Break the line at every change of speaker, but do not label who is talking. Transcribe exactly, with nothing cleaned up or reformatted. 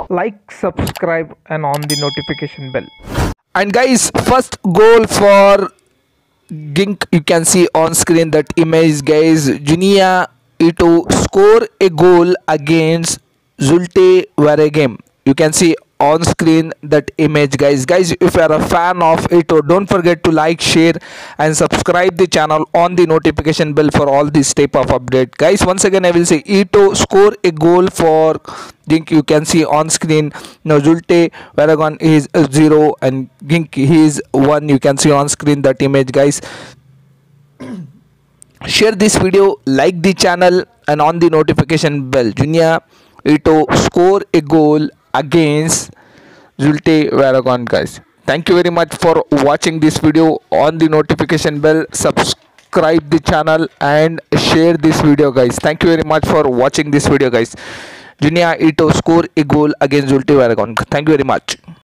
Like, subscribe, and on the notification bell.
And guys, first goal for Gink, you can see on screen that image, guys. Junia Ito score a goal against Zulte Waregem. You can see on screen that image, guys. Guys, if you are a fan of Ito, don't forget to like, share, and subscribe the channel on the notification bell for all this type of update. Guys, once again I will say Ito score a goal for Gink. You can see on screen. Now Zulte Waregem is zero and Gink he is one. You can see on screen that image, guys. Share this video, like the channel, and on the notification bell. Junia Ito score a goal against Zulte Waregem, guys. Thank you very much for watching this video. On the notification bell, subscribe the channel and share this video, guys. Thank you very much for watching this video, guys. Junia Ito score a goal against Zulte Waregem. Thank you very much.